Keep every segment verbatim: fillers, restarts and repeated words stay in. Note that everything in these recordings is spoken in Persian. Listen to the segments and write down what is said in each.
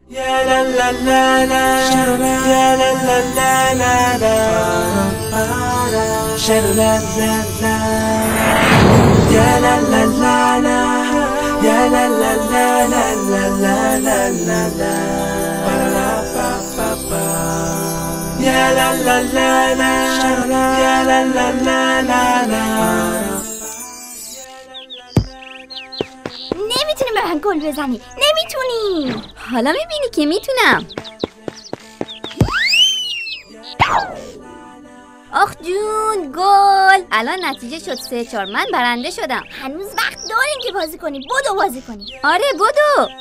یا لا لا لا لا یا لا لا لا لا لا شر لا لا لا یا لا لا لا لا یا لا لا لا لا لا لا لا لا یا لا لا لا لا یا لا لا لا لا لا. نمیتونی به من گل بزنی، نمیتونی. حالا میبینی که میتونم. آخ جون، گل. الان نتیجه شد سه چهار، من برنده شدم. هنوز وقت داریم که بازی کنی، بدو بازی کنی. آره بدو.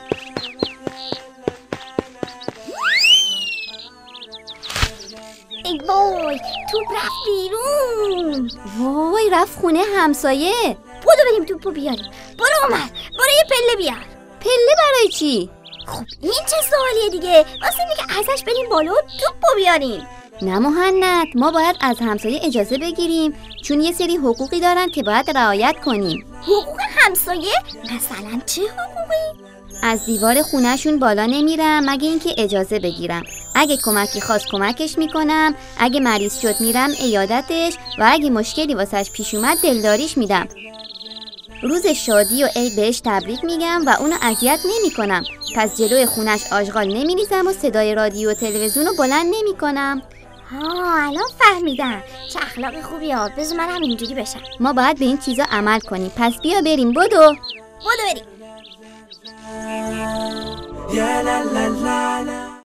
ای وای، توپ رفت بیرون. وای، رفت خونه همسایه. بدو بریم توپو بیاریم. برو اومد، برو یه پله بیار. پله برای چی؟ خب این چه سوالیه دیگه؟ واسه اینه که ازش بریم بالا و توپو بیاریم. نه مهند، ما باید از همسایه اجازه بگیریم، چون یه سری حقوقی دارن که باید رعایت کنیم. حقوق همسایه؟ مثلا چه حقوقی؟ از دیوار خونهشون بالا نمیرم مگه اینکه اجازه بگیرم. اگه کمکی خواست کمکش میکنم، اگه مریض شد میرم عیادتش و اگه مشکلی واسش پیش اومد دلداریش میدم. روز شادی و عید بهش تبریک میگم و اونو اذیت نمیکنم. پس جلوی خونش آشغال نمیریزم و صدای رادیو و تلویزیون رو بلند نمیکنم. ها الان فهمیدم. چه اخلاق خوبی ها. بذار من هم اینجوری بشم. ما باید به این چیزا عمل کنیم. پس بیا بریم. بدو بدو بریم. یا لا لا لا لا